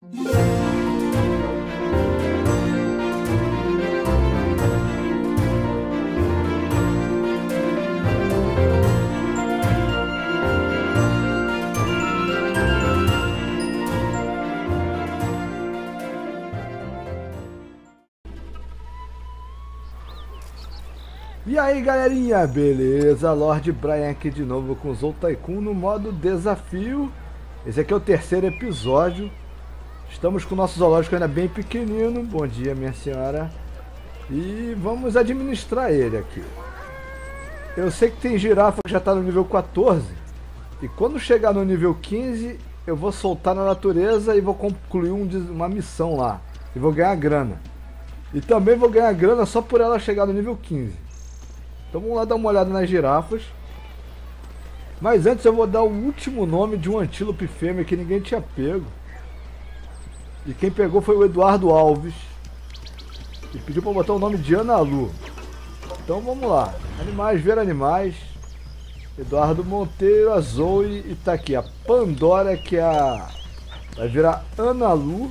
E aí galerinha, beleza? Lord Brian aqui de novo com o Zou Tycoon no modo desafio. Esse aqui é o terceiro episódio. Estamos com o nosso zoológico ainda bem pequenino. Bom dia, minha senhora. E vamos administrar ele aqui. Eu sei que tem girafa que já está no nível 14. E quando chegar no nível 15 eu vou soltar na natureza e vou concluir uma missão lá. E vou ganhar grana. E também vou ganhar grana só por ela chegar no nível 15. Então vamos lá dar uma olhada nas girafas. Mas antes eu vou dar o último nome de um antílope fêmea que ninguém tinha pego. E quem pegou foi o Eduardo Alves. E pediu para botar o nome de Ana Lu. Então vamos lá. Animais, ver animais. Eduardo Monteiro, a Zoe e tá aqui a Pandora, que é a... vai virar Ana Lu.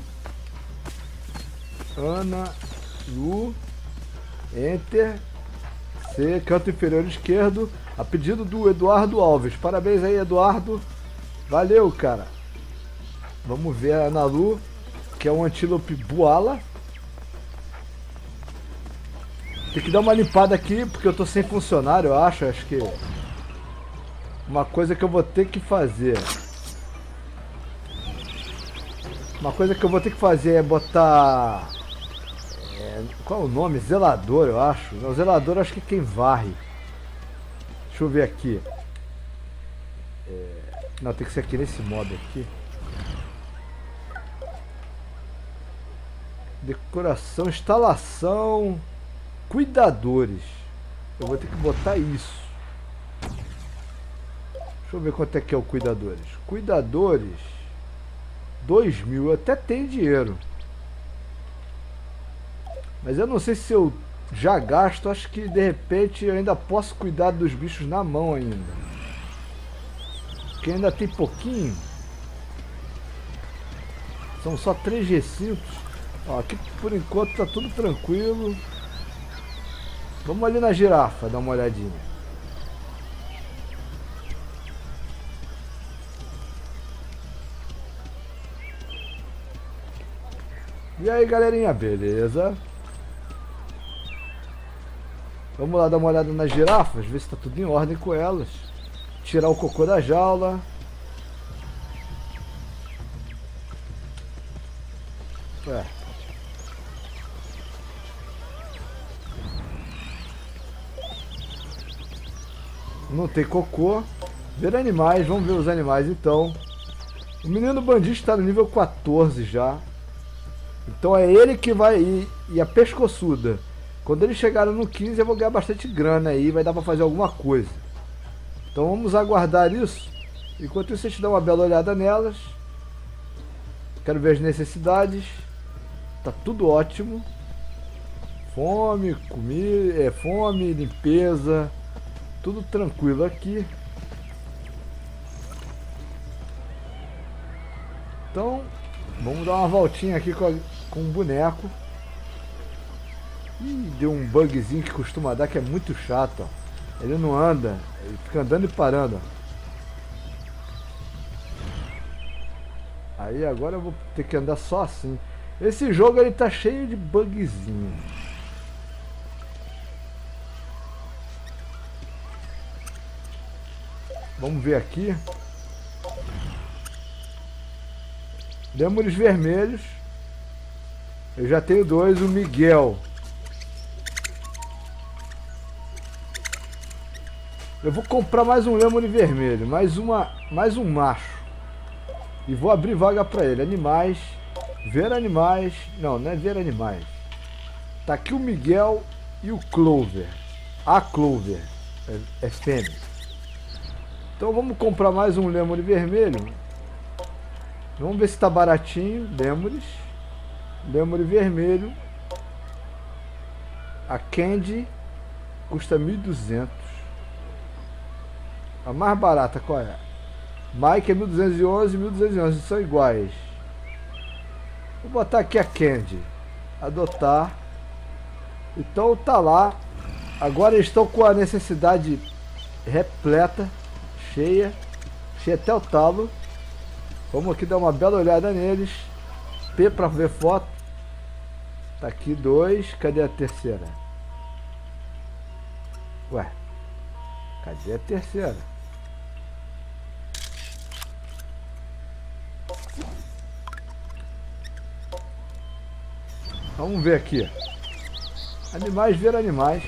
Ana Lu. Enter. C, canto inferior esquerdo, a pedido do Eduardo Alves. Parabéns aí, Eduardo. Valeu, cara. Vamos ver a Ana Lu, que é um antílope boala. Tem que dar uma limpada aqui, porque eu tô sem funcionário, eu acho. Acho que uma coisa que eu vou ter que fazer. Uma coisa que eu vou ter que fazer é botar... qual é o nome? Zelador, eu acho. Não, zelador acho que é quem varre. Deixa eu ver aqui. Não, tem que ser aqui nesse modo aqui. Decoração, instalação, cuidadores. Eu vou ter que botar isso. Deixa eu ver quanto é que é o cuidadores. Cuidadores 2.000, eu até tenho dinheiro. Mas eu não sei se eu já gasto, acho que de repente eu ainda posso cuidar dos bichos na mão ainda. Porque ainda tem pouquinho. São só 3 recintos. Ó, aqui por enquanto tá tudo tranquilo. Vamos ali na girafa, dar uma olhadinha. E aí galerinha, beleza? Vamos lá dar uma olhada nas girafas, ver se está tudo em ordem com elas. Tirar o cocô da jaula. Não tem cocô. Ver animais, vamos ver os animais então. O menino bandido está no nível 14 já. Então é ele que vai ir. E a pescoçuda. Quando eles chegarem no 15 eu vou ganhar bastante grana aí, vai dar pra fazer alguma coisa. Então vamos aguardar isso. Enquanto isso a gente dá uma bela olhada nelas. Quero ver as necessidades. Tá tudo ótimo. Fome, comida, fome, limpeza. Tudo tranquilo aqui. Então vamos dar uma voltinha aqui com o boneco. Ih, deu um bugzinho que costuma dar, que é muito chato, ó. Ele não anda, ele fica andando e parando, ó. Aí agora eu vou ter que andar só assim. Esse jogo ele tá cheio de bugzinho. Vamos ver aqui. Lêmures vermelhos. Eu já tenho 2, o Miguel. Eu vou comprar mais um lêmure vermelho, mais um macho. E vou abrir vaga para ele. Animais, ver animais. Não, não é ver animais. Tá aqui o Miguel e o Clover. A Clover é fêmea. Então vamos comprar mais um lêmure vermelho. Vamos ver se tá baratinho. Lêmures. Lêmure vermelho. A Candy custa 1.200. A mais barata qual é? Mike é 1.211 e 1.211, são iguais. Vou botar aqui a Candy. Adotar. Então tá lá. Agora eles estão com a necessidade repleta, cheia até o talo. Vamos aqui dar uma bela olhada neles. P pra ver foto. Tá aqui 2. Cadê a terceira? Ué, cadê a terceira? Vamos ver aqui. Animais ver animais.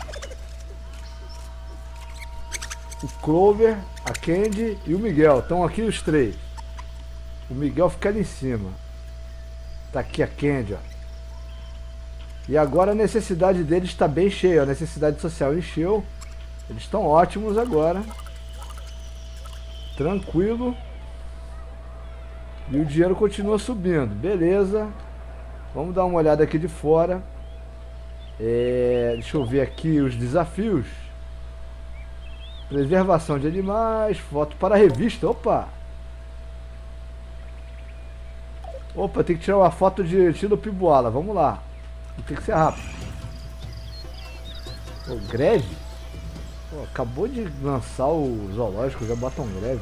O Clover, a Candy e o Miguel. Estão aqui os 3. O Miguel fica ali em cima. Tá aqui a Candy, ó. E agora a necessidade deles está bem cheia. A necessidade social encheu. Eles estão ótimos agora. Tranquilo. E o dinheiro continua subindo. Beleza. Vamos dar uma olhada aqui de fora. Deixa eu ver aqui os desafios. Preservação de animais. Foto para a revista. Opa! Opa, tem que tirar uma foto de estilo Pibuala. Vamos lá. Tem que ser rápido. Pô, greve? Pô, acabou de lançar o zoológico, já bota um greve.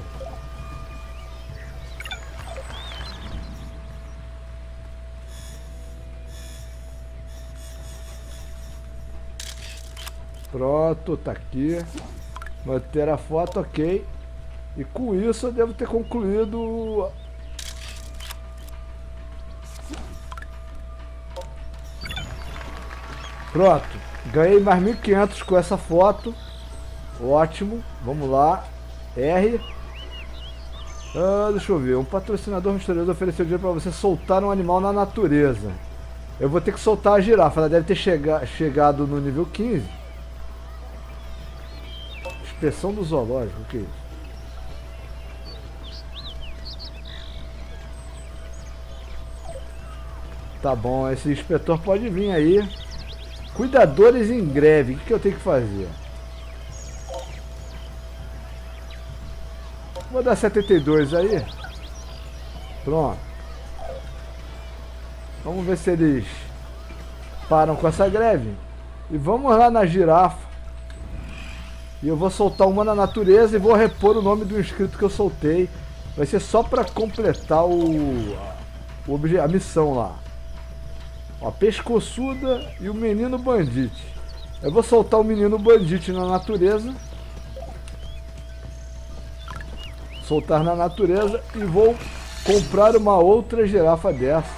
Pronto, tá aqui. Manter a foto, ok. E com isso eu devo ter concluído. Pronto, ganhei mais 1.500 com essa foto. Ótimo, vamos lá. R. Deixa eu ver, um patrocinador misterioso ofereceu dinheiro para você soltar um animal na natureza. Eu vou ter que soltar a girafa, ela deve ter chegado no nível 15. Inspeção do zoológico, o que é isso? Tá bom, esse inspetor pode vir aí. Cuidadores em greve, o que eu tenho que fazer? Vou dar 72 aí. Pronto. Vamos ver se eles param com essa greve. E vamos lá na girafa. E eu vou soltar uma na natureza e vou repor o nome do inscrito que eu soltei. Vai ser só para completar a missão lá. Ó, pescoçuda e o menino bandite. Eu vou soltar o menino bandite na natureza. Soltar na natureza e vou comprar uma outra girafa dessa.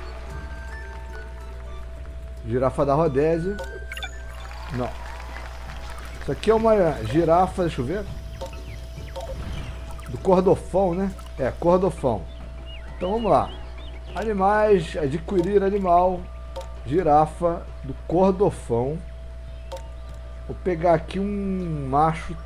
Girafa da Rodésia. Não. Isso aqui é uma girafa, deixa eu ver. Do Cordofão, né? É, Cordofão. Então vamos lá. Animais, adquirir animal. Girafa do Cordofão. Vou pegar aqui um macho.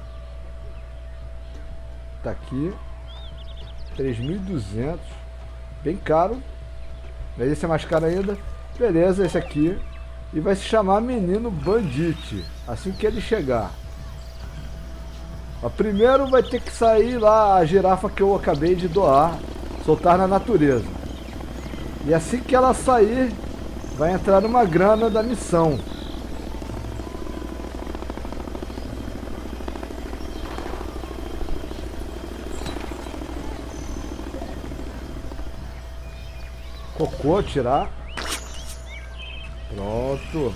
Tá aqui. 3.200. Bem caro. Mas esse é mais caro ainda. Beleza, esse aqui. E vai se chamar Menino Bandite. Assim que ele chegar. Mas primeiro vai ter que sair lá a girafa que eu acabei de doar. Soltar na natureza. E assim que ela sair, vai entrar uma grana da missão. Cocô, tirar. Pronto.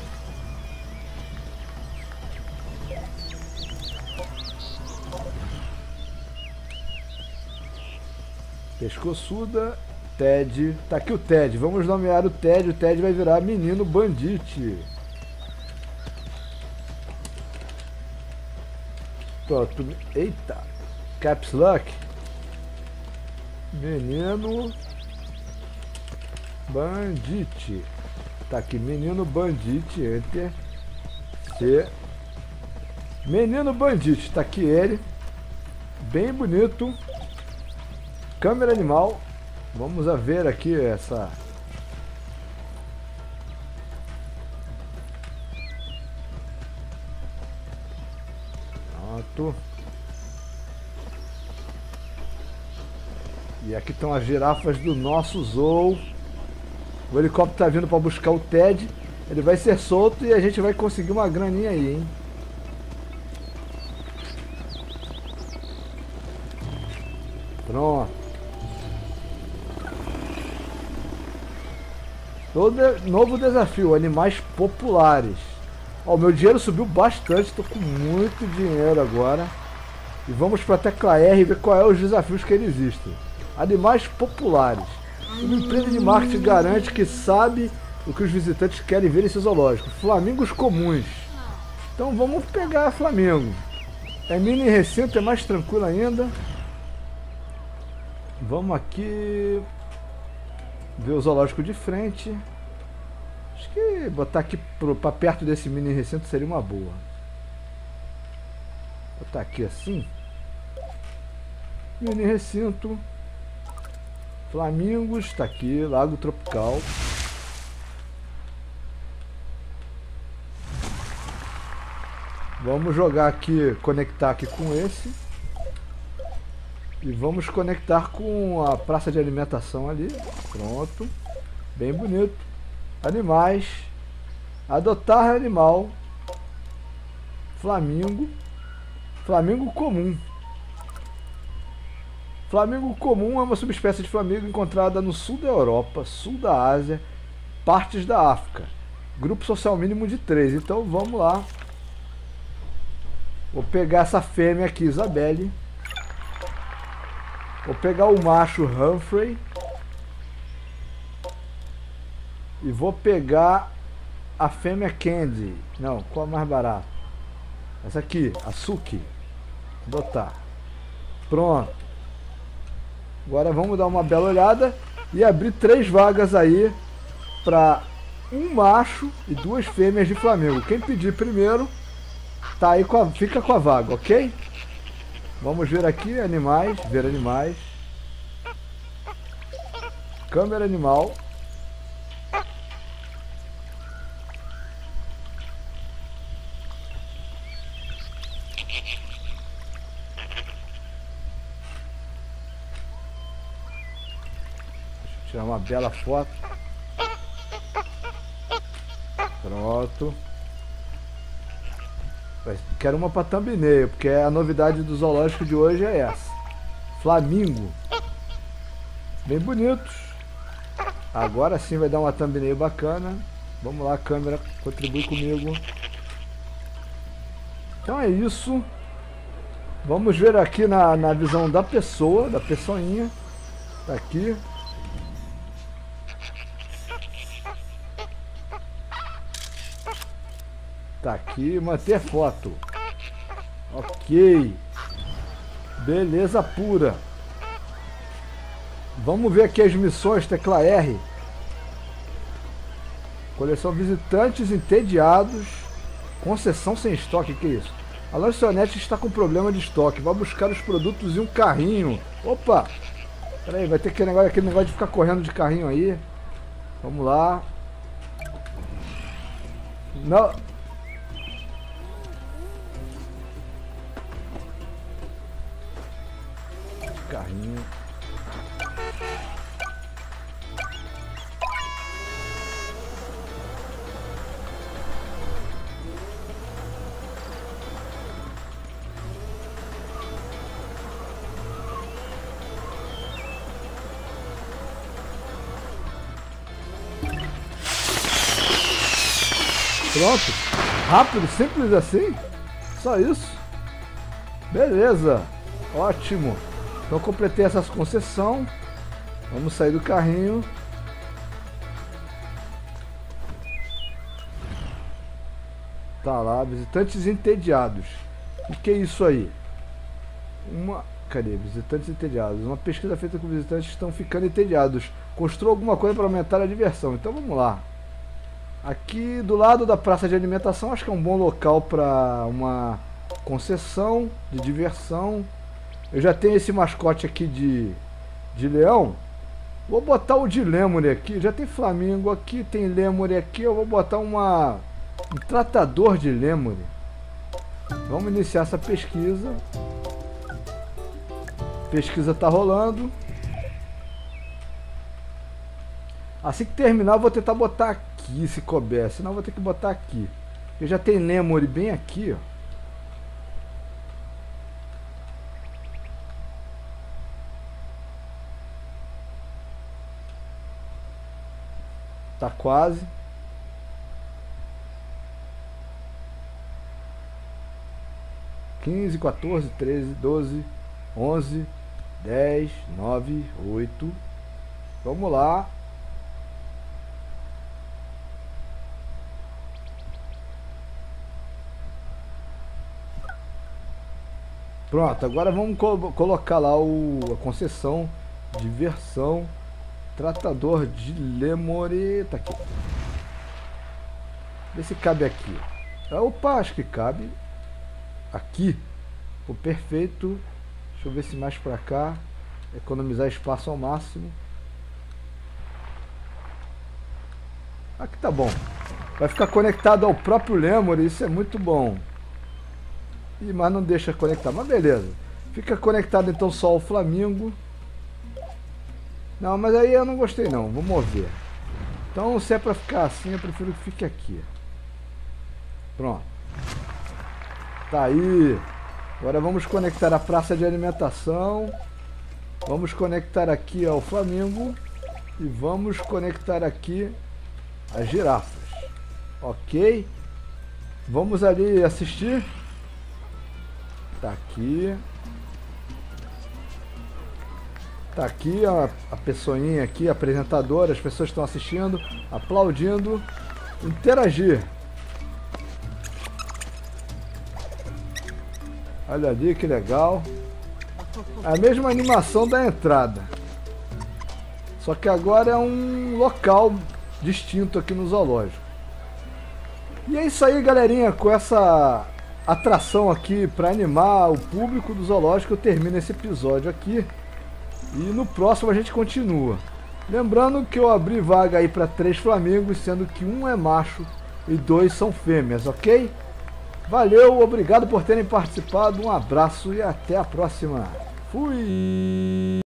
Pescoçuda. Ted. Tá aqui o Ted. Vamos nomear o Ted. O Ted vai virar Menino Bandite. Pronto. Eita. Caps Lock. Menino Bandite. Tá aqui. Menino Bandite. Enter. C. Menino Bandite. Tá aqui ele. Bem bonito. Câmera animal. Vamos a ver aqui essa. Pronto. E aqui estão as girafas do nosso zoo. O helicóptero tá vindo para buscar o Ted. Ele vai ser solto e a gente vai conseguir uma graninha aí, hein? Pronto. Novo desafio, animais populares. Ó, o meu dinheiro subiu bastante, tô com muito dinheiro agora. E vamos para a tecla R e ver qual é os desafios que eles existem. Animais populares. Uma empresa de marketing garante que sabe o que os visitantes querem ver nesse zoológico. Flamingos comuns. Então vamos pegar flamingo. É mini recinto, é mais tranquilo ainda. Vamos aqui ver o zoológico de frente. Acho que botar aqui para perto desse mini recinto seria uma boa. Botar aqui assim. Mini recinto. Flamingos, está aqui, Lago Tropical. Vamos jogar aqui, conectar aqui com esse. E vamos conectar com a praça de alimentação ali. Pronto. Bem bonito. Animais. Adotar animal. Flamingo. Flamingo comum. Flamingo comum é uma subespécie de flamingo encontrada no sul da Europa, sul da Ásia, partes da África. Grupo social mínimo de 3. Então vamos lá. Vou pegar essa fêmea aqui, Isabelle. Vou pegar o macho Humphrey. E vou pegar a fêmea Candy. Não, qual é mais barato? Essa aqui, a Suki. Vou botar. Pronto. Agora vamos dar uma bela olhada e abrir 3 vagas aí para um macho e 2 fêmeas de flamingo. Quem pedir primeiro tá aí fica com a vaga, ok? Vamos ver aqui animais, ver animais. Câmera animal. Tirar uma bela foto. Pronto. Quero uma para thumbnail, porque a novidade do zoológico de hoje é essa. Flamingo. Bem bonitos. Agora sim vai dar uma thumbnail bacana. Vamos lá, câmera, contribui comigo. Então é isso. Vamos ver aqui na visão da pessoa, da pessoinha. Tá aqui. Tá aqui, manter foto. Ok. Beleza pura. Vamos ver aqui as missões, tecla R. Coleção visitantes entediados. Concessão sem estoque, que é isso? A lanchonete está com problema de estoque. Vai buscar os produtos em um carrinho. Opa! Pera aí, vai ter aquele negócio de ficar correndo de carrinho aí. Vamos lá. Não. Carrinho. Pronto. Rápido, simples assim. Só isso. Beleza. Ótimo. Então completei essa concessão. Vamos sair do carrinho. Tá lá, visitantes entediados. O que é isso aí? Cadê? Visitantes entediados. Uma pesquisa feita com visitantes que estão ficando entediados. Construa alguma coisa para aumentar a diversão. Então vamos lá. Aqui do lado da praça de alimentação, acho que é um bom local para uma concessão de diversão. Eu já tenho esse mascote aqui de leão. Vou botar o de lêmure aqui. Já tem flamingo aqui, tem lêmure aqui. Eu vou botar um tratador de lêmure. Vamos iniciar essa pesquisa. Pesquisa está rolando. Assim que terminar eu vou tentar botar aqui se couber, senão eu vou ter que botar aqui. Porque já tem Lemuri bem aqui, ó. Tá quase. Quinze, 14, 13, 12, 11, 10, 9, 8. Vamos lá. Pronto, agora vamos colocar lá a concessão de versão tratador de Lemuri. Tá aqui. Vê se cabe aqui. Opa, acho que cabe. Aqui. Pô, perfeito. Deixa eu ver se mais pra cá. Economizar espaço ao máximo. Aqui tá bom. Vai ficar conectado ao próprio Lemuri. Isso é muito bom. Mas não deixa conectar. Mas beleza. Fica conectado então só ao Flamingo. Não, mas aí eu não gostei não. Vou mover. Então se é pra ficar assim, eu prefiro que fique aqui. Pronto. Tá aí. Agora vamos conectar a praça de alimentação. Vamos conectar aqui ao Flamingo. E vamos conectar aqui as girafas. Ok. Vamos ali assistir. Tá aqui. Tá aqui a pessoinha aqui, a apresentadora. As pessoas estão assistindo, aplaudindo. Interagir. Olha ali que legal. A mesma animação da entrada. Só que agora é um local distinto aqui no zoológico. E é isso aí, galerinha. Com essa atração aqui para animar o público do zoológico, eu termino esse episódio aqui. E no próximo a gente continua. Lembrando que eu abri vaga aí para 3 flamingos, sendo que 1 é macho e 2 são fêmeas, ok? Valeu, obrigado por terem participado, um abraço e até a próxima. Fui!